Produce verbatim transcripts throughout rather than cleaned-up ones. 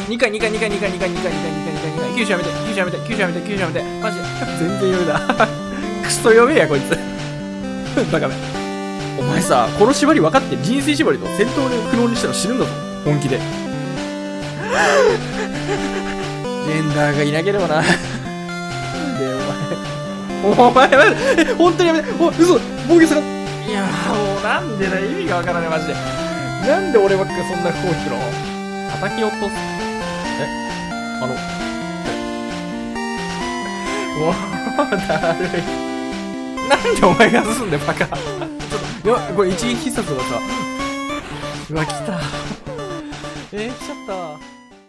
にかい、にかい、にかい、にかい、にかい、にかい、にかい、にかい、にかい、にかい、九州やめて、九州やめて、九州やめて、九州やめて、マジで。全然余裕だ。クソ弱えや、こいつ。バカめ。お前さ、この縛り分かって、人生縛りと戦闘不能にしたら死ぬんだぞ。本気で。ジェンダーがいなければな。で、お前。お前、マジで、え、本当にやめて。お、嘘、防御さが、いやー、もうなんでだ、意味がわからない、マジで。なんで俺ばっかそんな不幸引くの？叩き落とす。えあの、えもう、だるい。なんでお前が進んでバカ。ちょっと、やばい、これ一撃必殺がさ。うわ、来た。えー、来ちゃった。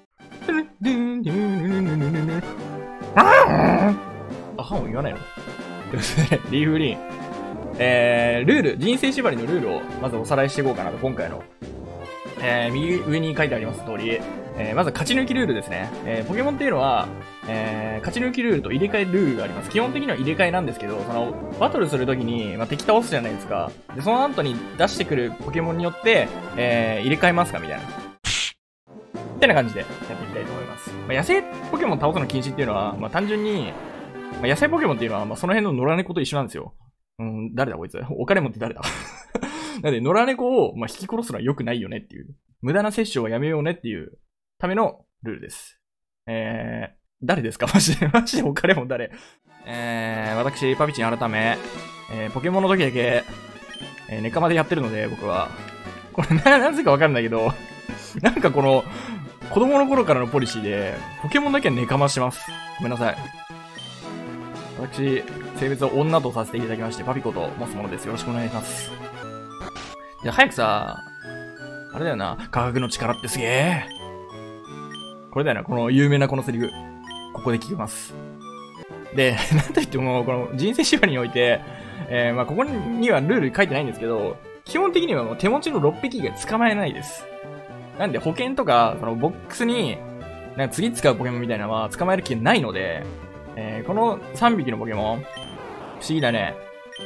あはんを言わないの？リーフリーン。えー、ルール、人生縛りのルールをまずおさらいしていこうかなと、今回の。えー、右上に書いてあります通り、えー、まず勝ち抜きルールですね。えー、ポケモンっていうのは、えー、勝ち抜きルールと入れ替えルールがあります。基本的には入れ替えなんですけど、その、バトルするときに、まあ、敵倒すじゃないですか。で、その後に出してくるポケモンによって、えー、入れ替えますかみたいな。みたいな感じでやっていきたいと思います。まあ、野生ポケモン倒すの禁止っていうのは、まあ、単純に、まあ、野生ポケモンっていうのは、まあ、その辺の野良猫と一緒なんですよ。うん、誰だこいつ。お金持って誰だなんで、野良猫を、まあ、引き殺すのは良くないよねっていう。無駄な摂取はやめようねっていうためのルールです。えー、誰ですかマジで。マジでお金も誰えー、私、パピチン改め、えー、ポケモンの時だけ、えー、ネカマでやってるので、僕は。これな、なぜかわかんないけど、なんかこの、子供の頃からのポリシーで、ポケモンだけはネカマします。ごめんなさい。私、性別を女とさせていただきまして、パピコと申すものです。よろしくお願いします。じゃあ早くさ、あれだよな、科学の力ってすげえ。これだよな、この有名なこのセリフ。ここで聞きます。で、なんと言っても、この人生縛りにおいて、えー、まあここにはルール書いてないんですけど、基本的にはもう手持ちのろっぴき以外捕まえないです。なんで保険とか、そのボックスに、なんか次使うポケモンみたいなのは捕まえる気ないので、えー、このさんびきのポケモン、不思議だね。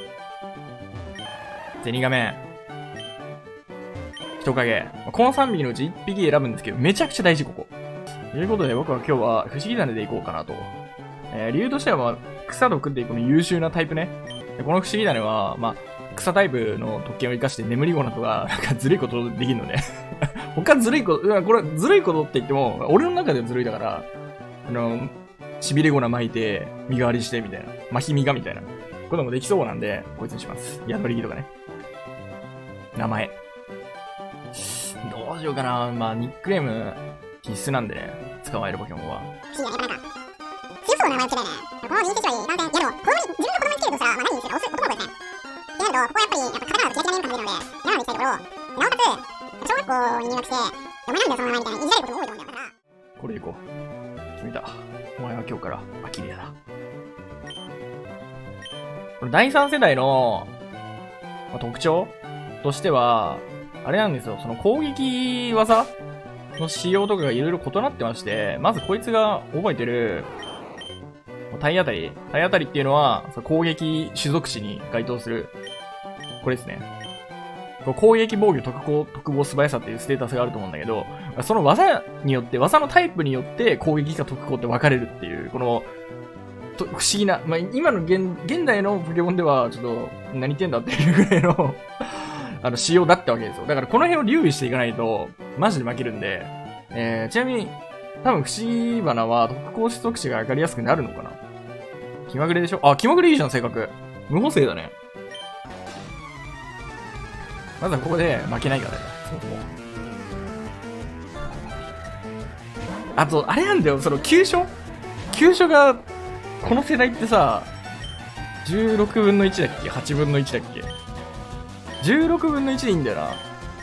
ゼニガメ、人影。このさんびきのうちいっぴき選ぶんですけど、めちゃくちゃ大事、ここ。ということで、僕は今日は不思議種でいこうかなと。えー、理由としては、まあ、草毒っていうこの優秀なタイプね。でこの不思議種は、まあ、草タイプの特権を生かして眠りゴナとか、なんかずるいことできるので。他ずるいこと、これずるいことって言っても、俺の中ではずるいだから、あの、しびれゴナ巻いて、身代わりしてみたいな。マヒミガみたいな。こういうのもできそうなんで、こいつにします。ヤドリギとかね。名前。どうしようかな。まあ、ニックネーム必須なんでね。捕まえるポケモンは。 強そうな名前つけたいね。この人気縛り、完全。いやでも、子供に、自分の子供につけるとしたら、まあ何にするか、男の子ですね。ってなると、ここはやっぱり、やっぱカタカナとキラキラネームが出るので、なのにしたいところ、なおかつ、小学校に入学して、お前なんだよその名前みたいな、いじられることも多いと思うんだよ。だから。 これいこう。決めた。お前は今日からアキリアだ。これだいさん世代の、まあ、特徴としては、あれなんですよ、その攻撃技の仕様とかがいろいろ異なってまして、まずこいつが覚えてる、体当たり。体当たりっていうのは、攻撃種族値に該当する、これですね。攻撃防御特攻特防素早さっていうステータスがあると思うんだけど、その技によって、技のタイプによって攻撃か特攻って分かれるっていう、この、不思議な、まあ、今の現、現代のポケモンでは、ちょっと、何言ってんだっていうぐらいのあの、仕様だったわけですよ。だからこの辺を留意していかないと、マジで負けるんで、えー、ちなみに、多分、不思議花は特攻種族値が上がりやすくなるのかな。気まぐれでしょ？あ、気まぐれいいじゃん、性格。無補正だね。まずはここで負けないからね。そもそも。あと、あれなんだよ、その、急所急所が、この世代ってさ、じゅうろくぶんのいちだっけ ?はちぶんのいちだっけ ?じゅうろくぶんのいちでいいんだよな。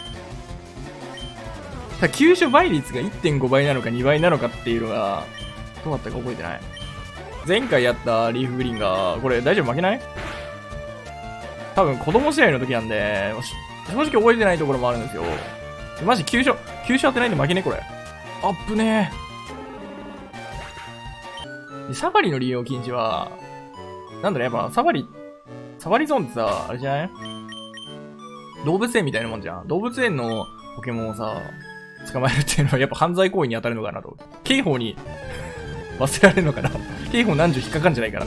ただ、急所倍率が いってんご 倍なのかにばいなのかっていうのが、どうだったか覚えてない。前回やったリーフグリーンが、これ大丈夫負けない？多分子供試合の時なんで、正直覚えてないところもあるんですよ。マジ急所、急所当てないんで負けねこれ。あっぶねー。サファリの利用禁止は、なんだろう、やっぱサファリ、サファリゾーンってさ、あれじゃない？動物園みたいなもんじゃん。動物園のポケモンをさ、 捕まえるっていうのはやっぱ犯罪行為に当たるのかなと。刑法に忘れられるのかな。刑法何十引っかかんじゃないかなって。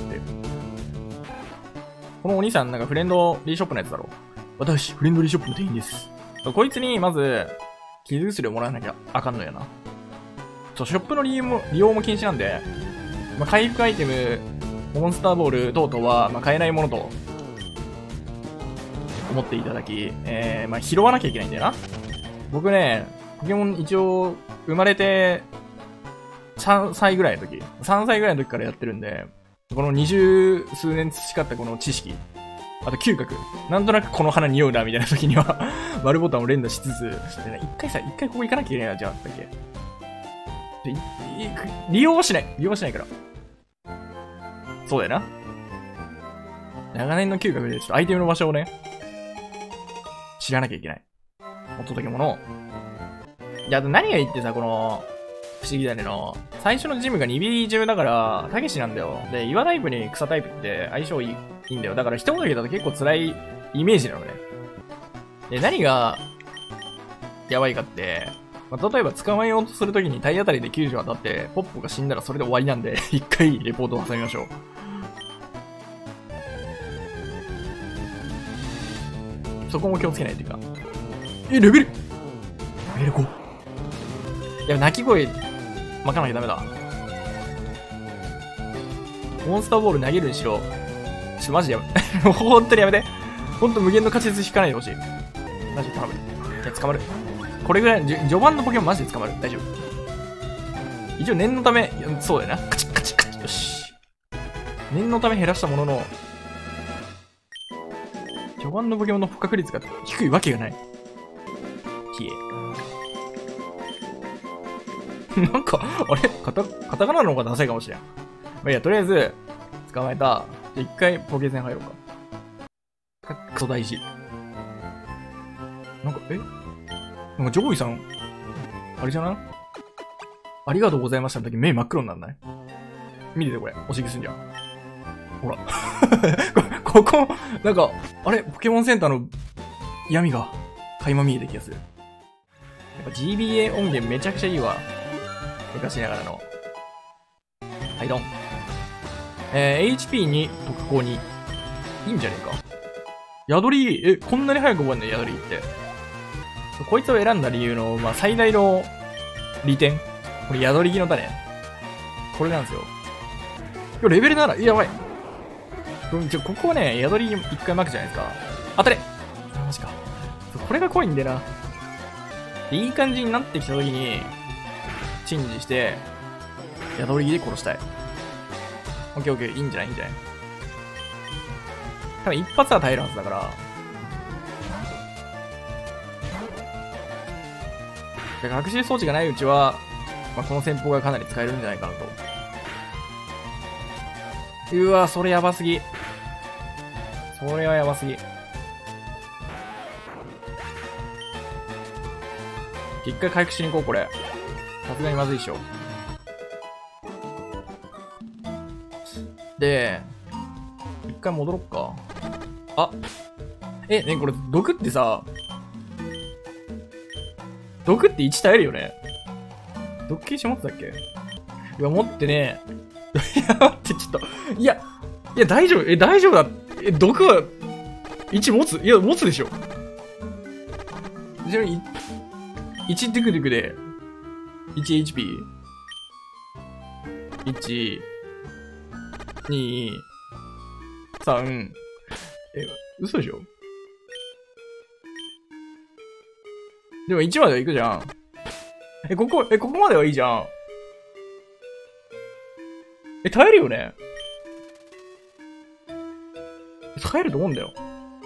このお兄さんなんかフレンドリーショップのやつだろ。私、フレンドリーショップの店員です。こいつにまず、傷薬をもらわなきゃあかんのやな。そう、ショップの利用も、利用も禁止なんで、まあ、回復アイテム、モンスターボール等々は、まあ、買えないものと、思っていただき、えー、まあ、拾わなきゃいけないんだよな。僕ね、ポケモン一応、生まれて、さんさいぐらいの時、さんさいぐらいの時からやってるんで、この二十数年培ったこの知識、あと嗅覚、なんとなくこの花匂うな、みたいな時には、丸ボタンを連打しつつ、一回さ、一回ここ行かなきゃいけないな、じゃあ、だっけ。利用はしない。利用はしないから。そうだよな。長年の嗅覚で、ちょっとアイテムの場所をね、知らなきゃいけない。音だけもの。いや、あと何がいいってさ、この、不思議だねの、最初のジムがにビージムだから、たけしなんだよ。で、岩タイプに草タイプって相性いい、いいんだよ。だから一言だと結構辛いイメージなのね。で、何が、やばいかって、まあ、例えば捕まえようとするときに体当たりできゅうじゅう当たって、ポッポが死んだらそれで終わりなんで、一回レポートを挟みましょう。そこも気をつけないというか。え、レベルレベルご。いや、鳴き声、まかなきゃダメだ。モンスターボール投げるにしろ。ちょっとマジでやめ、ほんとにやめて。ほんと無限の勝ち術引かないでほしい。マジで頼む。いや、捕まる。これぐらい、序盤のポケモンマジで捕まる。大丈夫。一応念のため、そうだよな。カチッカチッカチッ。よし。念のため減らしたものの、序盤のポケモンの捕獲率が低いわけがない。消え。なんか、あれカタ、カタカナの方がダサいかもしれん。まあ、いや、とりあえず、捕まえた。じゃ、一回ポケ戦入ろうか。クソ大事。なんか、えなんか、ジョーイさん、あれじゃないありがとうございましたの時目真っ黒になんない見ててこれ。おしぎすんじゃん。ほら。ここ、なんか、あれポケモンセンターの闇が垣間見えて気がする。やっぱ ジービーエー 音源めちゃくちゃいいわ。昔ながらの。はい、ドン。えー、エイチピーに 特攻に。いいんじゃねえか。宿り、え、こんなに早く覚えんの宿りって。こいつを選んだ理由の、まあ、最大の利点。これ宿り木の種。これなんですよ。いや、レベルなな、やばい。ちょ、ここはね、宿り一回巻くじゃないですか。当たれマジか。これが濃いんでな。いい感じになってきた時に、チェンジして、宿り木で殺したい。オッケーオッケー、いいんじゃないいいんじゃない多分一発は耐えるはずだから。で学習装置がないうちは、まあ、この戦法がかなり使えるんじゃないかなと。うわ、それやばすぎ。それはやばすぎ。一回回復しに行こう、これ。さすがにまずいっしょ。で、一回戻ろっか。あ、え、ね、これ、毒ってさ、毒っていち耐えるよね。毒消し持ってたっけいや、持ってね。いや、待って、ちょっと。いや、いや、大丈夫。え、大丈夫だ。え、毒はいち持ついや、持つでしょ。ちなみに、いちドゥクドゥクで、いちエイチピー。いち、に、さん。え、嘘でしょでもいちまではいくじゃん。え、ここ、え、ここまではいいじゃん。え、耐えるよね耐えると思うんだよ。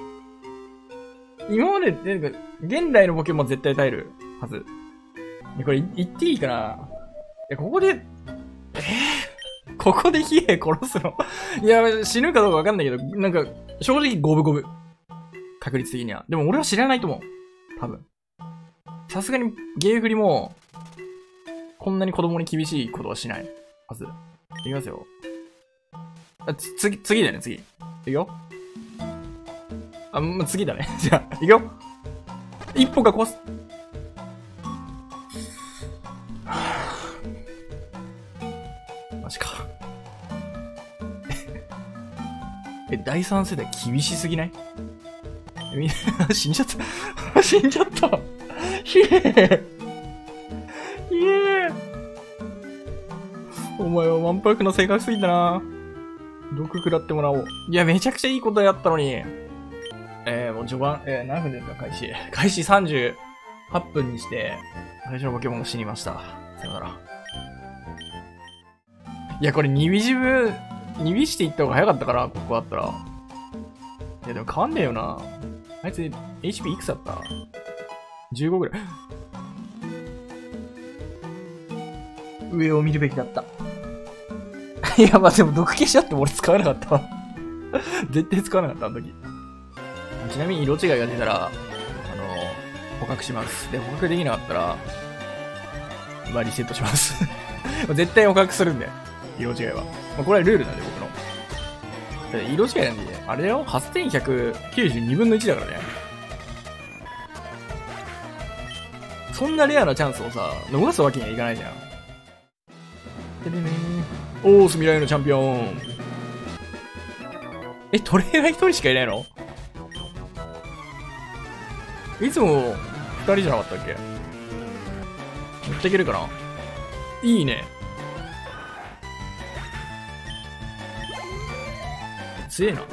今まで、なんか、現代のポケモン絶対耐えるはず。え、これ、言っていいかなえ、ここで、えー、ここでヒエ殺すのいや、死ぬかどうかわかんないけど、なんか、正直五分五分。確率的には。でも俺は知らないと思う。多分。さすがにゲーフリも、こんなに子供に厳しいことはしないはず。いきますよ。あ、つ、次、次だよね、次。いくよ。あ、ま、次だね。じゃあ、いくよ。一歩が壊す。 え、だいさん世代厳しすぎない？みんな、死んじゃった。死んじゃった。ひえひえお前はワンパクの性格すぎたな。毒食らってもらおう。いや、めちゃくちゃいいことやったのに。えー、もう序盤、えー、何分ですか、開始。開始さんじゅうはっぷんにして、最初のポケモンが死にました。さよなら。いや、これにび自分、にびしていった方が早かったから、ここあったら。いや、でも変わんねえよな。あいつ、エイチピー いくつだった ?じゅうご ぐらい。上を見るべきだった。いや、まあでも毒消しあっても俺使わなかったわ。絶対使わなかった、あの時。ちなみに色違いが出たら、あの、捕獲します。で、捕獲できなかったら、まあリセットします。絶対捕獲するんで、色違いは。まあ、これはルールなんで、僕の。色違いなんで、あれだよ ?はっせんひゃくきゅうじゅうにぶんのいちだからね。そんなレアなチャンスをさ、逃すわけにはいかないじゃん。ででねー。オース未来のチャンピオン。え、トレーラー一人しかいないの？いつも二人じゃなかったっけ？持っていけるかな？いいね。強えな。い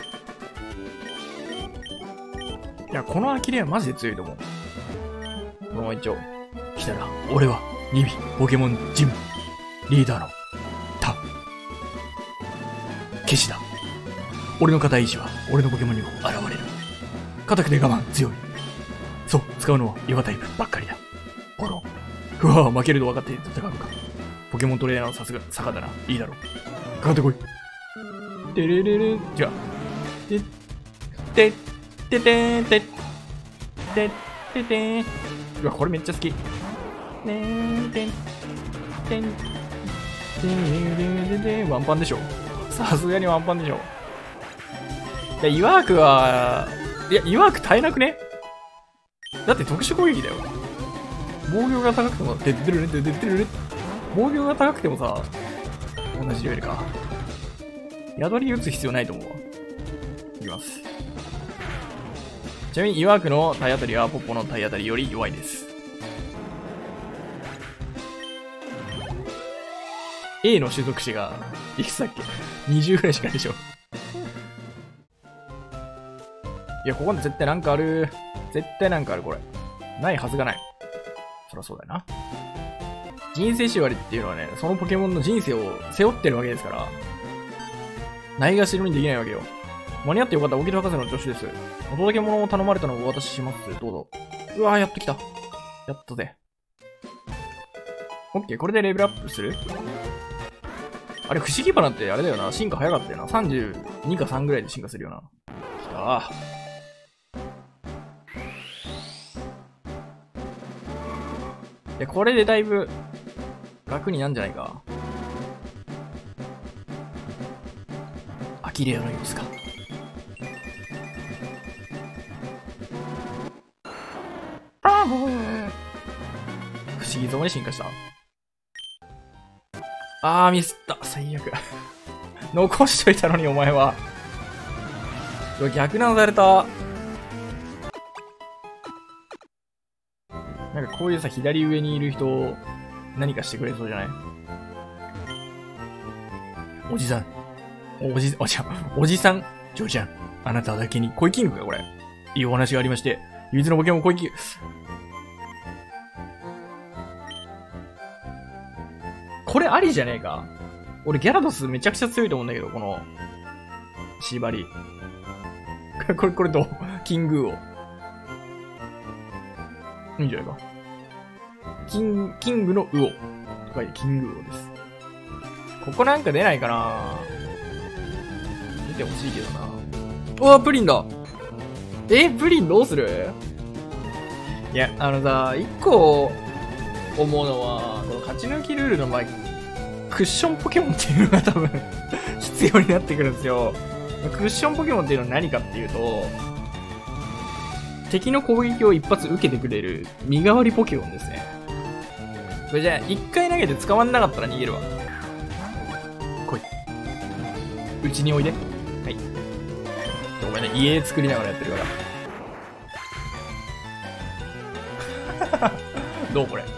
や、このアキレアマジで強いと思う。このまま一応。来たら、俺は、ニビ、ポケモンジム、リーダーの、タ、ケシだ。俺の固い意志は、俺のポケモンにも現れる。硬くて我慢、強い。そう、使うのは岩タイプばっかりだ。フォロー。ふわぁ、負けると分かって戦うのか。ポケモントレーナーのさすが、坂だな。いいだろう。かかってこい。てれれれ、じゃあ。て、て、ててんて、て、ててん。うわ、これめっちゃ好き。ねーん、てん、てん、てん、てん、てん、ワンパンでしょ。さすがにワンパンでしょ。いや、イワークは、いや、イワーク耐えなくね？だって特殊攻撃だよ。防御が高くても、てってるね、てってるね。防御が高くてもさ、同じレベルか。宿り打つ必要ないと思うわ。いきます。ちなみに、イワークの体当たりはポッポの体当たりより弱いです。A の種族種が、いくつだっけ ?にじゅう ぐらいしかないでしょ。いや、ここに絶対なんかある。絶対なんかある、これ。ないはずがない。そりゃそうだよな。人生縛りっていうのはね、そのポケモンの人生を背負ってるわけですから、ないがしろにできないわけよ。間に合ってよかった、オキド博士の助手です。お届け物を頼まれたのをお渡しします。どうぞ。うわー、やっと来た。やっとぜ。オッケー、これでレベルアップする？あれ、不思議花ってあれだよな。進化早かったよな。さんじゅうにかさんぐらいで進化するよな。来たー。で、これでだいぶ楽になんじゃないか。アキレアの様子か。あー不思議ゾーンに進化した。あー、ミスった。最悪。残しといたのに、お前は。うわ、逆難された。なんかこういうさ、左上にいる人、何かしてくれそうじゃない？おじさん。おじ、おじゃん。おじさん。ジョーちゃん。あなただけに、恋キングか、これ。いいお話がありまして。唯一のポケモン恋キング。これありじゃねえか？俺ギャラドスめちゃくちゃ強いと思うんだけど、この、縛り。これ、これと、キングを。いいんじゃないか。キン、キングのウオ。と書いてキングウオです。ここなんか出ないかな？出てほしいけどな。うわ、プリンだ！え、プリンどうする？いや、あのさ、一個思うのは、この勝ち抜きルールの場合、クッションポケモンっていうのが多分必要になってくるんですよ。クッションポケモンっていうのは何かっていうと、敵の攻撃を一発受けてくれる身代わりポケモンですね。これじゃあ、一回投げて捕まんなかったら逃げるわ。来い。うちにおいで。はい。 ね、家作りながらやってるから。どうこれ。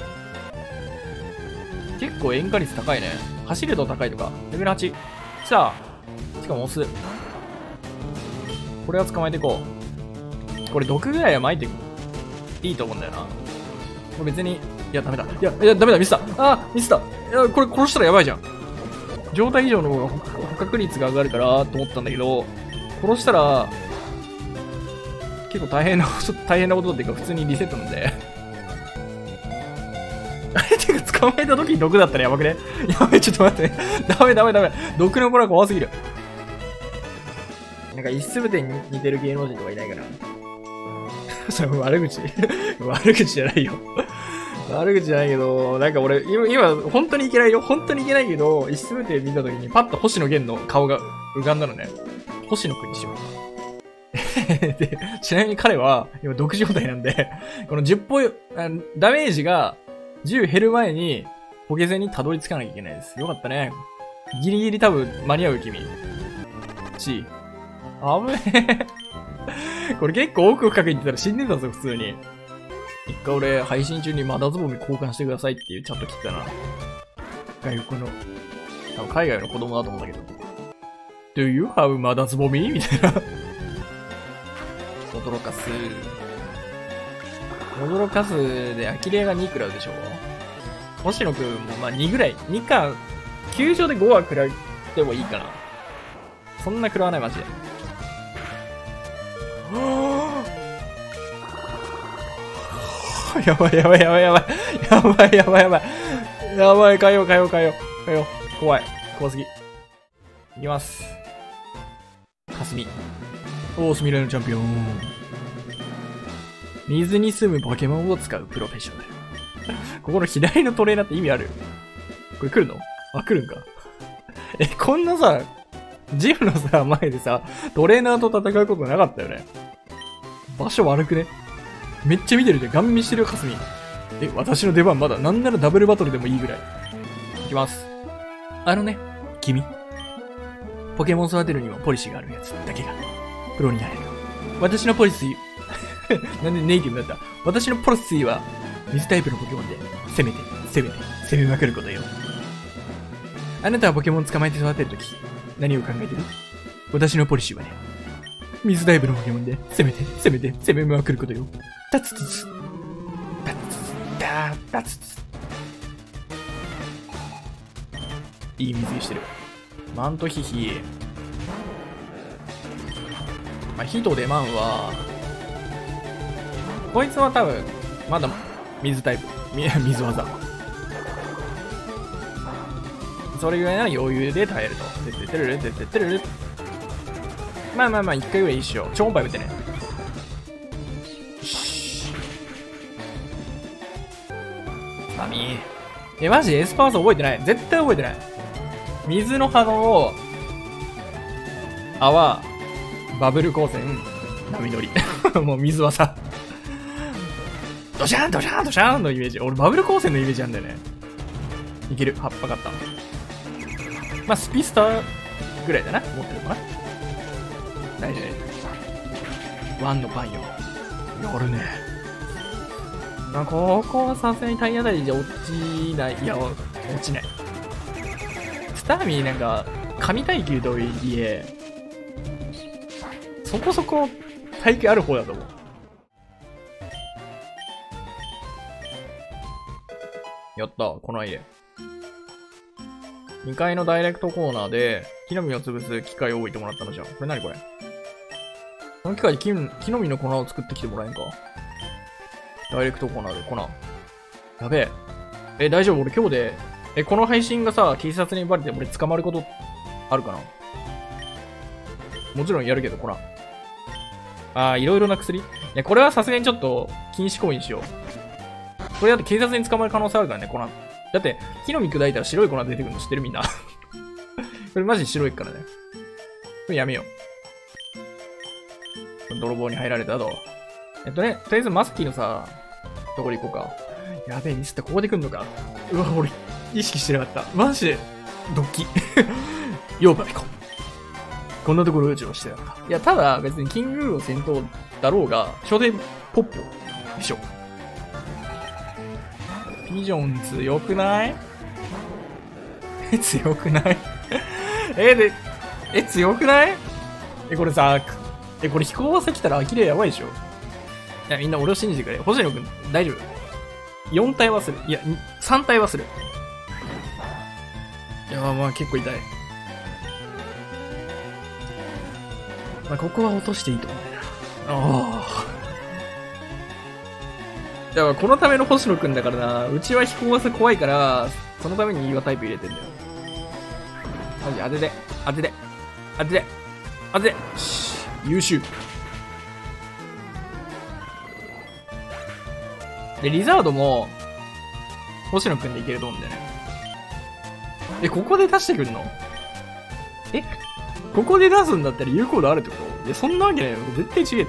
結構塩化率高いね。走ると高いとか。レベルはち。来た。しかも押す。これは捕まえていこう。これ毒ぐらいは巻いていいと思うんだよな。これ別に、いや、ダメだ。いや、いや、ダメだ、ミスった。あー、ミスった。いや、これ殺したらやばいじゃん。状態以上の方が捕獲率が上がるからと思ったんだけど、殺したら、結構大変なこと、大変なことっていうか、普通にリセットなんで。あれてか、捕まえた時に毒だったらやばくね？やべえ、ちょっと待って。ダメダメダメ。毒の子は怖すぎる。なんか、一すべてに似てる芸能人とかいないかな。それ悪口悪口じゃないよ。悪口じゃないけど、なんか俺、今、今、本当にいけないよ。本当にいけないけど、一すべて見たときに、パッと星野源の顔が浮かんだのね。星野くんにしよう。で、ちなみに彼は、今、毒状態なんで、このじゅっポイ、ダメージがじゅう減る前に、ポケセンにたどり着かなきゃいけないです。よかったね。ギリギリ多分、間に合う君。ち。あぶねえ。これ結構奥深くに行ってたら死んでたぞ、普通に。一回俺、配信中にマダズボミ交換してくださいっていうチャット来たな。外国の、多分海外の子供だと思うんだけど。Do you have マダズボミみたいな。驚かす。驚かすで、アキレイがに食らうでしょ。星野くんもまあにぐらい。にか、球場でごは食らってもいいかな。そんな食らわないマジで。やばいやばいやばいやばい。やばいやばいやばい。やばい、変えよう変えよう変えよう。変えよう。怖い。怖すぎ。いきます。かすみ。おー、スミライのチャンピオン。水に住むポケモンを使うプロフェッショナル。ここの左のトレーナーって意味ある？これ来るの？あ、来るんか。え、こんなさ、ジムのさ、前でさ、トレーナーと戦うことなかったよね。場所悪くね？めっちゃ見てるじゃん。ガン見してるよ、かすみ。え、私の出番まだ。なんならダブルバトルでもいいぐらい。いきます。あのね、君。ポケモン育てるにはポリシーがあるやつだけが、プロになれる。私のポリシー、なんでネイティブだった？私のポリシーは、水タイプのポケモンで、攻めて、攻めて、攻めまくることよ。あなたはポケモン捕まえて育てるとき、何を考えてる？私のポリシーはね、水タイプのポケモンで、攻めて、攻めて、攻めまくることよ。タツツツ。タツツツ。ダー、タツツツ。いい水着してる。マントヒヒ。まあ、ヒとデマンは、こいつは多分、まだ水タイプ。水技。それぐらいなら余裕で耐えると。てってってるるてってってるる。まあまあまあ、一回ぐらいいいっしょ。超音波打ってね。サミー。え、マジでエスパース覚えてない。絶対覚えてない。水の波動、泡、バブル光線、波乗り。もう水はさ、ドシャーンドシャーンドシャーンのイメージ。俺バブル光線のイメージなんだよね。いける。葉っぱ買った。まあ、スピスターぐらいだな。持ってるのかな。大丈夫。ワンのパンよ。やるね。まあ、ここはさすがに体当たりじゃ落ちない。いや、落ちない。スターミーなんか、神耐久といえ、そこそこ耐久ある方だと思う。やった、この家。にかいのダイレクトコーナーで、木の実を潰す機械を置いてもらったのじゃん。これ何これ？この機械で木木の実の粉を作ってきてもらえんか？ダイレクトコーナーで粉。やべえ。え、大丈夫？俺今日で、え、この配信がさ、警察にバレて俺捕まることあるかな？もちろんやるけど、粉。あー、いろいろな薬？いや、これはさすがにちょっと禁止行為にしよう。これだって警察に捕まる可能性あるからね、粉。だって、木の実砕いたら白い粉出てくるの知ってるみんな。これマジ白いからね。これやめよう。泥棒に入られたと。えっとね、とりあえずマスキーのさ、どこに行こうか。やべえ、ミスった。ここで来んのか。うわ、俺、意識してなかった。マジで、ドッキ。ようばびこ。 こんなところうちをしてたのか。いや、ただ別にキングルーを戦闘だろうが、初手ポッポでしょ。ピジョン強くないえ、強くないえ、で、え、強くないえ、これさ、え、これ飛行技来たら呆れやばいでしょ。いや、みんな俺を信じてくれ。星野くん、大丈夫。よん体はする。いや、さん体はする。いや、まあまあ結構痛い。まあ、ここは落としていいと思うんだよな。ああ。だからこのための星野くんだからな。うちは飛行技怖いから、そのために岩タイプ入れてんだよ。マジ当てて、当てて、当てて、当てて。優秀。で、リザードも、星野くんでいけると思うんだよね。え、ここで出してくんの？えここで出すんだったら有効度あるってこと？いや、そんなわけないよ。絶対違えって。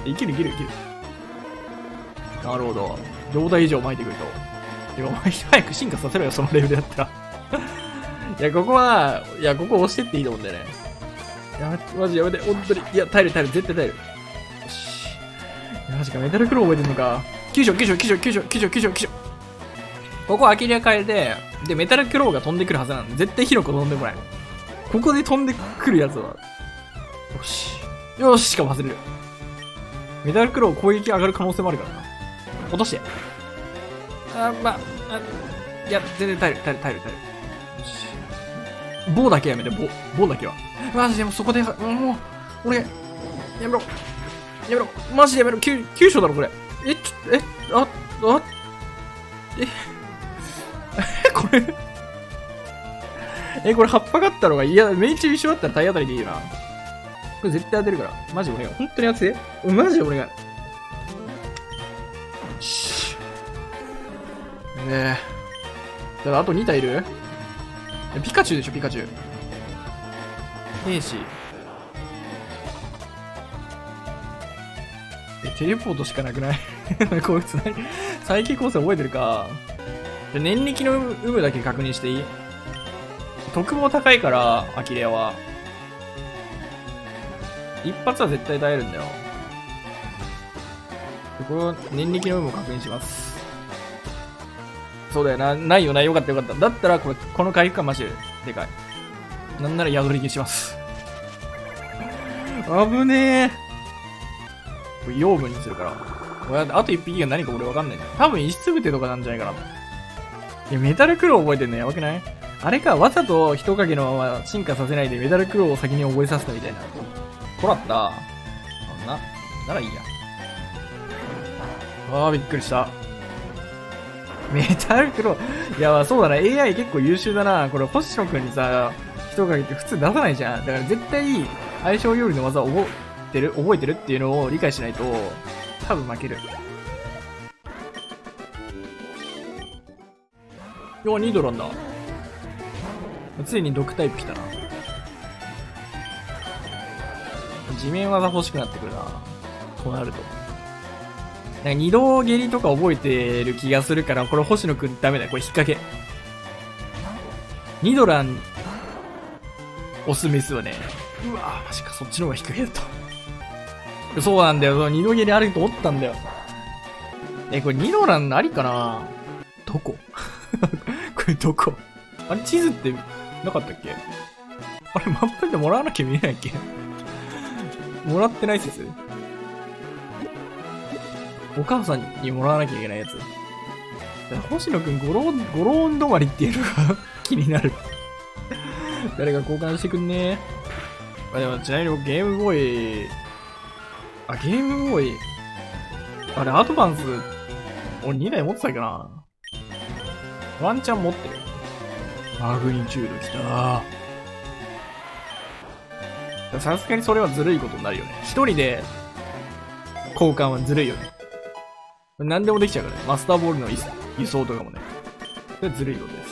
いけるいけるいける。なるほど。状態以上巻いてくると。いや、お前早く進化させろよ、そのレベルだったら。いや、ここは、いや、ここ押してっていいと思うんだよね。やめて、マジやめて、本当に。いや、耐える耐える、絶対耐える。よし。いや、マジか、メタルクロー覚えてんのか。きゅう章、きゅう章、きゅう章、きゅう章、きゅう章、きゅう章、きゅう章。ここアキリア変えて、で、メタルクローが飛んでくるはずなんで、絶対ヒロコ飛んでこない。ここで飛んでくるやつは。よし。よし、しかも外れる。メタルクロー攻撃上がる可能性もあるからな。落として。あ、まあ、あいや、全然耐える、耐える、耐える、耐える。よし。棒だけやめて、棒、棒だけは。マジでもうそこで、もう、俺、やめろ。やめろ。マジでやめろ。きゅう章だろ、これ。え、ちょ、え、あ、あ、え、え、これえ、これ葉っぱがあったのが、いや、命中一緒だったら体当たりでいいよな。これ絶対当てるから。マジお願い。本当に当てて。マジでお願い。よし。ねえ。だからあとに体いる？ピカチュウでしょ、ピカチュウ。兵士。え、テレポートしかなくないこいつ何再起構成覚えてるか。じゃ、念力の有無だけ確認していい？特防高いから、アキレアは。一発は絶対耐えるんだよ。これを念力の有無を確認します。そうだよな。ないよな。よかったよかった。だったら、これ、この回復感マジででかい。なんなら宿り消します。危ねえ。これ養分にするから。これあと一匹が何か俺わかんないんだよ。多分石つぶてとかなんじゃないかな。いや、メタルクロー覚えてんのやばくない？あれか、わざと人影のまま進化させないでメタルクローを先に覚えさせたみたいな。こらった。そんな。ならいいや。あー、びっくりした。メタルクロー。いや、そうだな。エーアイ 結構優秀だな。これ、星野くんにさ、人影って普通出さないじゃん。だから絶対、相性料理の技を覚えてる、覚えてるっていうのを理解しないと、多分負ける。よ、ニドランだ。ついに毒タイプ来たな。地面技欲しくなってくるな。こうなると。なんか二度蹴りとか覚えてる気がするから、これ星野くんダメだよ。これ引っ掛け。ニドラン、オスメスはね。うわぁ、マジか、そっちの方が引っ掛けだった。そうなんだよ。その二度蹴りあると思ったんだよ。え、これニドランありかな？どここれどこ？あれ地図ってなかったっけ？あれマップでもらわなきゃ見えないっけ？もらってない説？お母さんにもらわなきゃいけないやつ。星野くんゴローン、ゴローン止まりっていうのが気になる。誰が交換してくんねー。あ、でもちなみに僕ゲームボーイ、あ、ゲームボーイ、あれアドバンス、俺にだい持ってたっけな。ワンチャン持ってる。マグニチュードきたー。さすがにそれはずるいことになるよね。一人で交換はずるいよね。何でもできちゃうからね。マスターボールの輸送とかもね。それずるいことです。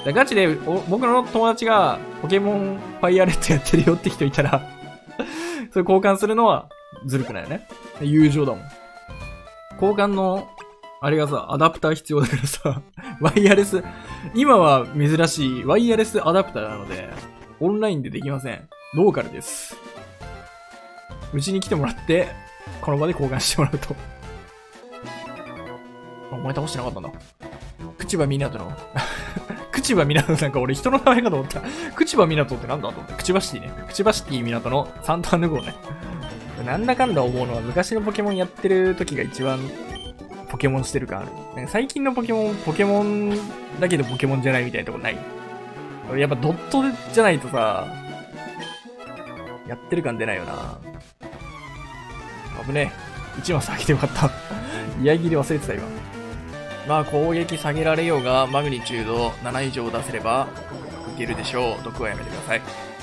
ガチで僕の友達がポケモンファイアレッドやってるよって人いたらそれ交換するのはずるくないよね。友情だもん。交換のあれがさ、アダプター必要だからさ、ワイヤレス、今は珍しいワイヤレスアダプターなので、 オンラインでできません。ローカルです。うちに来てもらって、この場で交換してもらうと。お前倒してなかったんだ。口場港の。口場港なんか俺人の名前かと思った。口場港ってなんだと思った。口場シティね。口場シティ港のサンタヌ号ね。なんだかんだ思うのは昔のポケモンやってる時が一番ポケモンしてる感ある。なんか最近のポケモン、ポケモンだけどポケモンじゃないみたいなとこない。やっぱドットじゃないとさ、やってる感出ないよな。危ねえ。いちマス上げてよかった。居合切り忘れてた今。まあ攻撃下げられようがマグニチュードなな以上出せればいけるでしょう。毒はやめてください。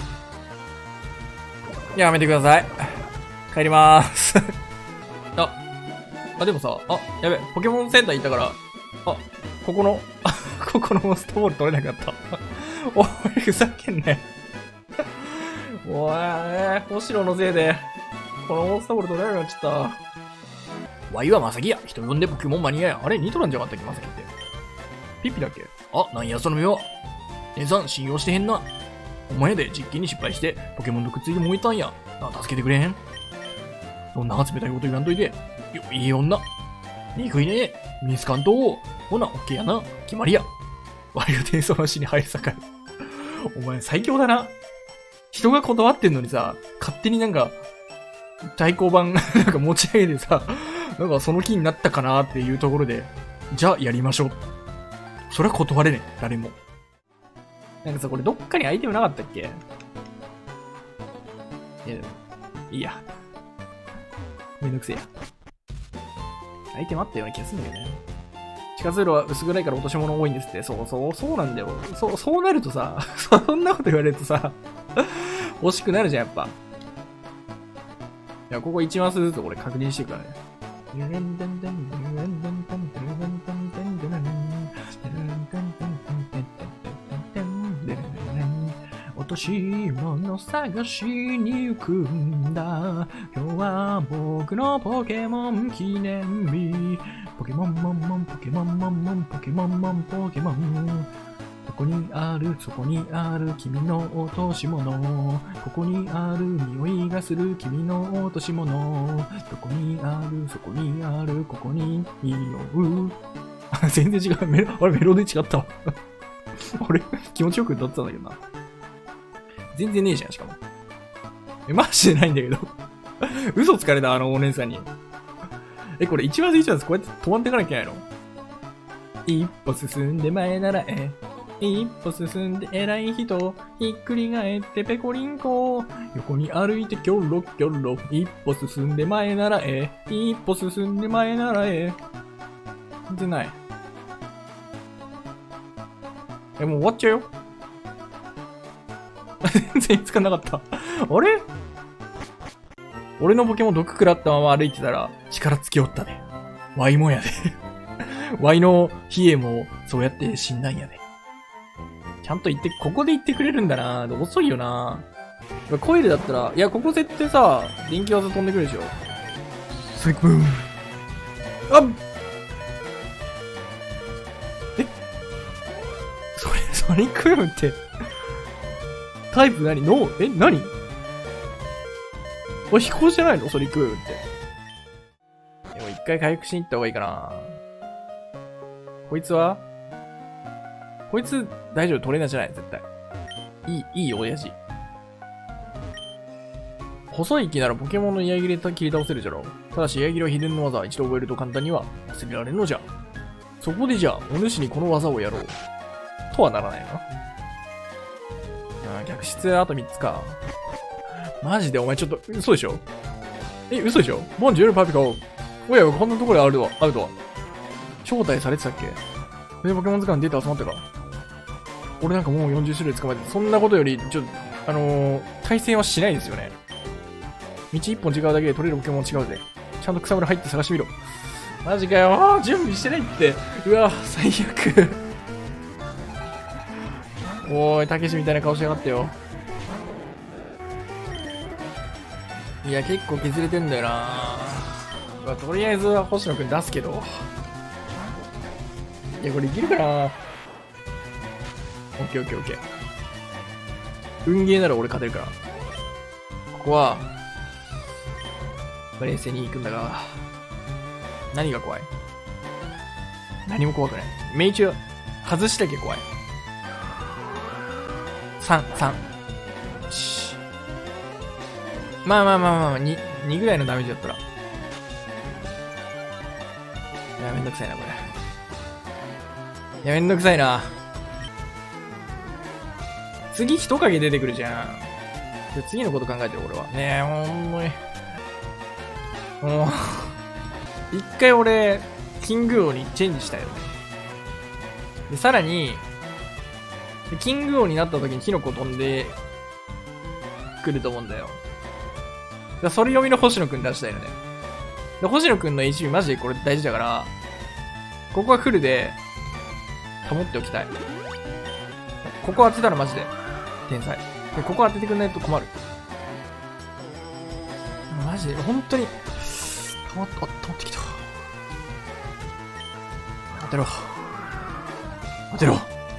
やめてください。帰りまーす。あ、あ、でもさ、あ、やべ、ポケモンセンター行ったから、あ、ここの、あ、ここのモンストボール取れなかった。おい、ふざけんなよ。おい、星野のせいで、このモンストボール取れなくなっちゃった。ワイはまさきや。人呼んでポケモンマニアや。あれニトランじゃなかったっけまさきって。ピッピだっけ。あ、なんやその目は。姉さん、信用してへんな。お前で実験に失敗して、ポケモンとくっついて燃えたんや。な、助けてくれへん。そんな冷たいこと言わんといて。よ、いい女。憎いね。ミスカントを。ほな、オッケーやな。決まりや。ワイが転送の死に入りさかる。お前最強だな。人が断ってんのにさ、勝手になんか、対抗版なんか持ち上げてさ、なんかその気になったかなっていうところで、じゃあやりましょう。それは断れねえ、誰も。なんかさ、これどっかにアイテムなかったっけ？いや、でも、いいや。めんどくせえや。アイテムあったような気がするんだけどね。地下通路は薄暗いから落とし物多いんですって。そうそう、そうなんだよ。そう、そうなるとさ、そんなこと言われるとさ、欲しくなるじゃん、やっぱ。いや、ここいちマスずつ俺確認していくからね。落とし物探しに行くんだ。今日は僕のポケモン記念日。ポケモンモンモンポケモンモンモンポケモンモンポケモン。ここにある、そこにある君の落とし物。ここにある、匂いがする君の落とし物。どこにある、そこにある、ここに匂う。全然違う。メロ、あれメロで違ったわ。俺、気持ちよく歌ってたんだけどな。全然ねえじゃん、しかも。え、マジでないんだけど。嘘つかれた、あのお姉さんに。え、これ一マス一マスこうやって止まっていかなきゃいけないの？一歩進んで前ならえ。一歩進んで偉い人、ひっくり返ってペコリンコ。横に歩いてキョロキョロ。一歩進んで前ならえ。一歩進んで前ならえ。全然ない。え、もう終わっちゃうよ。全然見つかんなかった。あれ？俺のポケモン毒食らったまま歩いてたら力尽きおったね。ワイもやで。ワイのヒエもそうやって死んだんやで。ちゃんと言って、ここで言ってくれるんだな。遅いよな。コイルだったら、いや、ここ絶対さ、電気技飛んでくるでしょ。スイックブーン。あっえそれ、ソニックブームって、タイプ何ノーえ何これ飛行じゃないのソニックブームって。でも一回回復しに行った方がいいかな。こいつはこいつ、大丈夫、トレーナーじゃない絶対。いい、いい親父。細い木ならポケモンの居合切れ切り倒せるじゃろ。ただし居合切れは秘伝の技、一度覚えると簡単には忘れられるのじゃ。そこでじゃあ、お主にこの技をやろう。とはならないな。あ、逆質あとみっつか。マジでお前ちょっと、嘘でしょえ、嘘でしょボンジュールパピコ。おや、こんなところであるとは、あるとは。招待されてたっけで、ポケモン図鑑データ集まったか。俺なんかもうよんじゅう種類捕まえて、そんなことより、ちょっと、あのー、対戦はしないですよね。道一本違うだけで取れるポケモン違うぜ。ちゃんと草むら入って探してみろ。マジかよ。準備してないって。うわ、最悪。おーい、たけしみたいな顔しやがってよ。いや、結構削れてんだよな。まあ、とりあえずは星野くん出すけど。いや、これいけるかな。オッケーオッケーオッケー。 運ゲーなら俺勝てるから。ここは、冷静に行くんだが、何が怖い？何も怖くない。命中外しだけ怖い。さん、さん。よし。まあまあまあまあ、に、にぐらいのダメージだったら。いや、めんどくさいな、これ。いや、めんどくさいな。次、人影出てくるじゃん。で次のこと考えてる、俺は。ねえ、もう、ほんまに。もう、一回俺、キング王にチェンジしたよね。で、さらに、キング王になった時にキノコ飛んで、来ると思うんだよ。だからそれ読みの星野くん出したいよね。で、星野くんの エイチピー マジでこれ大事だから、ここはフルで、保っておきたい。ここ当てたらマジで、天才。で、ここ当ててくんないと困る。マジで、本当に、たまっ、あ、たまってきた。当てろ。当てろ。よ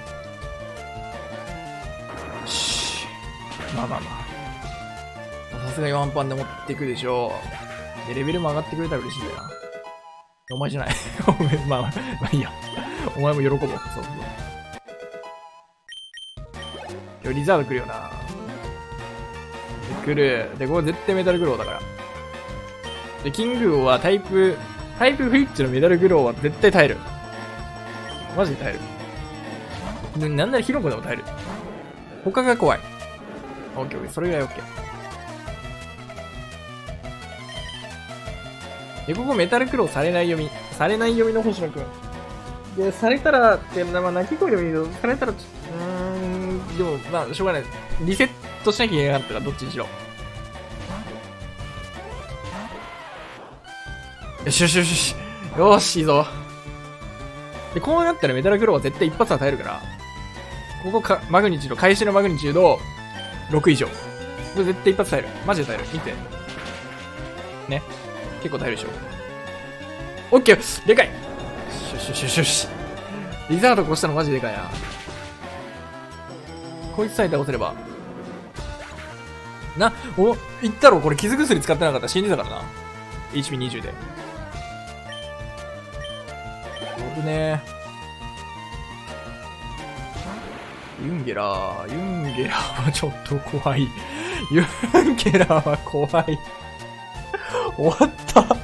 し。まあまあまあ。さすがにワンパンで持っていくでしょう。で、レベルも上がってくれたら嬉しいんだよな。お前じゃない。お前、まあまあ、まあいいや。お前も喜ぼう。そうそう。今日リザード来るよな。で、来る。で、ここ絶対メタルグローだから。で、キング王はタイプ、タイプフリッチのメタルグローは絶対耐える。マジで耐える。で、なんならヒロコでも耐える。他が怖い。オッケーオッケー。それぐらいオッケー。で、ここメタルクローされない読み。されない読みの星野くん。で、されたらって、まあ、鳴き声でもいいけど、されたらちょっと、うーん、でも、まあ、しょうがない。リセットしなきゃいけなかったから、どっちにしろ。よしよしよしよし。よーし、いいぞ。で、こうなったらメタルクローは絶対一発は耐えるから、ここか、マグニチュード、開始のマグニチュード、ろく以上。これ絶対一発耐える。マジで耐える。見て。ね。結構耐えるでしょ。オッケーでかいよしよしよしよし。リザード越したのマジでかいな。こいつさえ倒せれば。な、お、言ったろ、これ傷薬使ってなかったら死んでたからな。エイチピーにじゅう で。危ねえ。ユンゲラー、ユンゲラーはちょっと怖い。ユンゲラーは怖い。終わった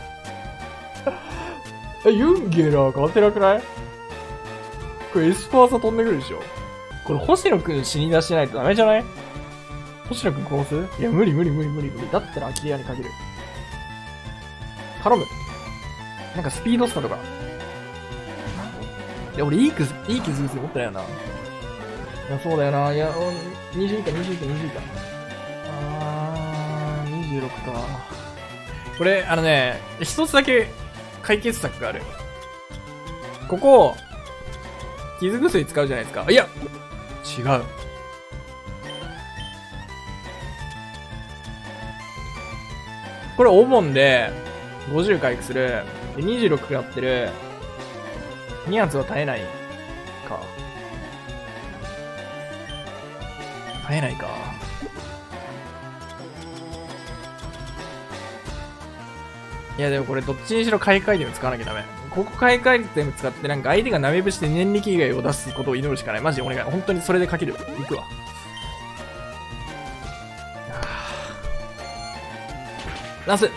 え、ユンゲラー勝てなくない？これエスパーサ飛んでくるでしょ。これ星野くん死に出してないとダメじゃない？星野くん殺す？いや、無理無理無理無理無理。だったらアキリアにかける。頼む。なんかスピードスタとか。いや、俺いい傷、いい傷持ってないよな。いや、そうだよな。いや、にじゅう以下、にじゅう以下、にじゅう以下。あー、にじゅうろくか。これ、あのね、一つだけ解決策がある。ここ、傷薬使うじゃないですか。いや違う。これ、お盆で、ごじゅう回復する。で、にじゅうろくやってる。に発は耐えないか。耐えないか。いやでもこれどっちにしろ買い替えでも使わなきゃダメ。ここ買い替えでも使ってなんか相手がなめぶして念力以外を出すことを祈るしかない。マジでお願い。本当にそれでかける。行くわ。ナス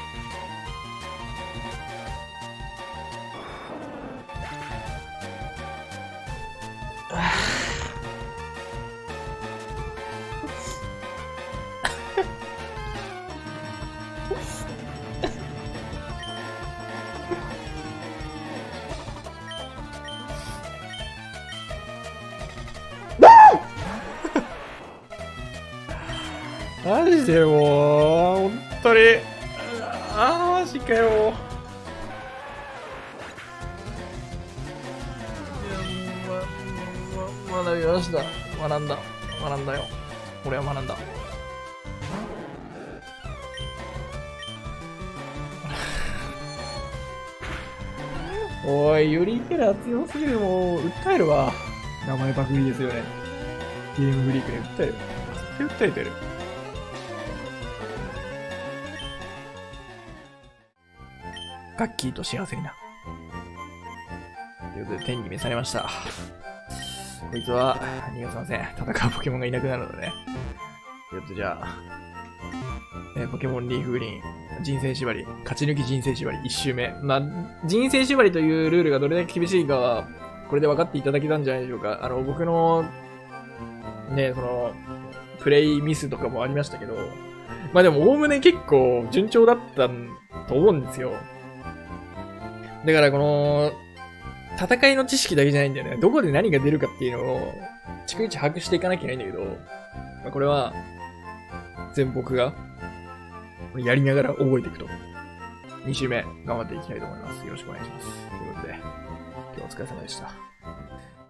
マジでもう、本当に。あー、マジかよ。いや、ま、ま、学びました。学んだ。学んだよ。俺は学んだ。おい、ユリキャラ強すぎる。もう、訴えるわ。名前パクリですよね。ゲームフリークで訴える。 対訴えてる。ガッキーと幸せにな。ということで、天に召されました。こいつは、逃がせません。戦うポケモンがいなくなるのでね。ということで、じゃあ、えー、ポケモンリーフグリーン、人生縛り、勝ち抜き人生縛り、一周目。まあ、人生縛りというルールがどれだけ厳しいかは、これで分かっていただけたんじゃないでしょうか。あの、僕の、ね、その、プレイミスとかもありましたけど、まあでも、おおむね結構順調だったと思うんですよ。だからこの、戦いの知識だけじゃないんだよね。どこで何が出るかっていうのを、逐一把握していかなきゃいけないんだけど、まあ、これは、全部僕が、やりながら覚えていくと。に週目、頑張っていきたいと思います。よろしくお願いします。ということで、今日はお疲れ様でした。